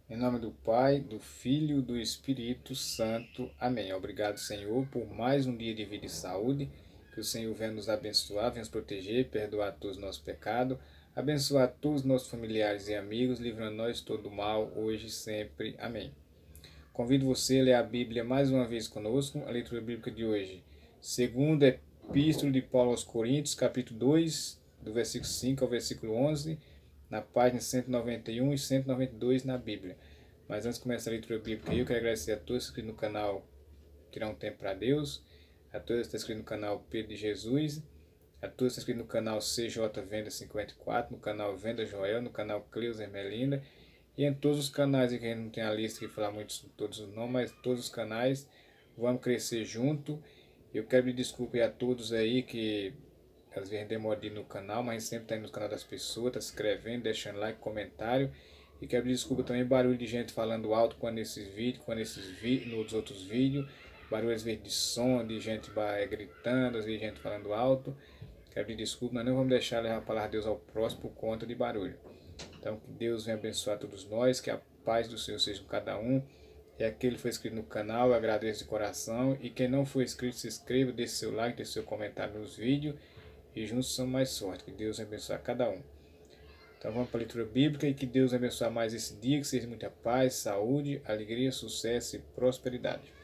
Em nome do Pai, do Filho e do Espírito Santo. Amém. Obrigado, Senhor, por mais um dia de vida e saúde. Que o Senhor venha nos abençoar, venha nos proteger, perdoar todos os nossos pecados, abençoar todos os nossos familiares e amigos, livrando nós de todo mal, hoje e sempre. Amém. Convido você a ler a Bíblia mais uma vez conosco, a leitura bíblica de hoje. Segunda Epístola de Paulo aos Coríntios, capítulo 2, do versículo 5 ao versículo 11, na página 191 e 192 na Bíblia. Mas antes de começar a leitura bíblica, eu quero agradecer a todos que estão inscritos no canal Tirar um Tempo para Deus, a todos que estão inscritos no canal Pedro de Jesus, a todos que estão inscritos no canal CJ Venda 54, no canal Venda Joel, no canal Cleus Ermelinda, e em todos os canais, que a gente não tem a lista que falar muito sobre todos os nomes, mas todos os canais, vamos crescer junto. Eu quero pedir desculpa a todos aí que às vezes demora de ir no canal, mas a gente sempre está indo no canal das pessoas, está se inscrevendo, deixando like, comentário. E quero pedir desculpa também barulho de gente falando alto quando nesses vídeos, nos outros vídeos, barulho às vezes de som, de gente gritando, às vezes gente falando alto. Quero pedir desculpa, mas não vamos deixar levar a palavra de Deus ao próximo por conta de barulho. Então, que Deus venha abençoar todos nós, que a paz do Senhor seja com cada um. E aquele que foi inscrito no canal, eu agradeço de coração. E quem não foi inscrito, se inscreva, deixe seu like, deixe seu comentário nos vídeos. E juntos somos mais fortes. Que Deus venha abençoar cada um. Então vamos para a leitura bíblica e que Deus venha abençoar mais esse dia, que seja muita paz, saúde, alegria, sucesso e prosperidade.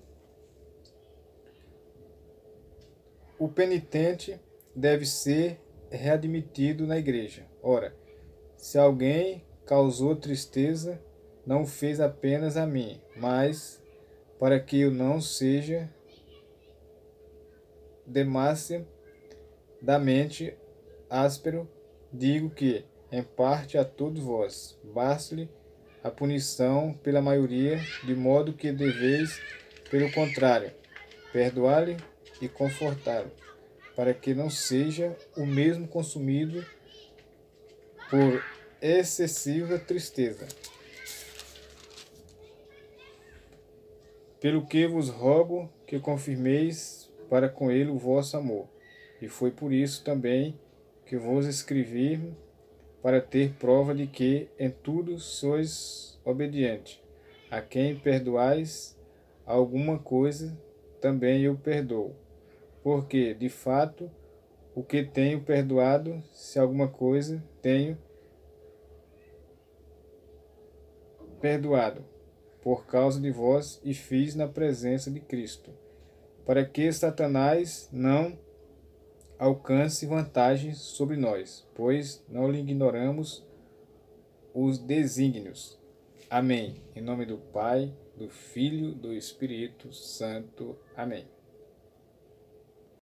O penitente deve ser readmitido na igreja. Ora, se alguém causou tristeza, não o fez apenas a mim, mas para que eu não seja demasiadamente áspero, digo que, em parte a todos vós, baste-lhe a punição pela maioria, de modo que deveis, pelo contrário, perdoar-lhe e confortá-lo, para que não seja o mesmo consumido por excessiva tristeza. Pelo que vos rogo que confirmeis para com ele o vosso amor. E foi por isso também que vos escrevi, para ter prova de que em tudo sois obediente. A quem perdoais alguma coisa, também eu perdoo. Porque, de fato, o que tenho perdoado, se alguma coisa tenho perdoado, por causa de vós, e fiz na presença de Cristo, para que Satanás não alcance vantagem sobre nós, pois não lhe ignoramos os desígnios. Amém. Em nome do Pai, do Filho, do Espírito Santo. Amém.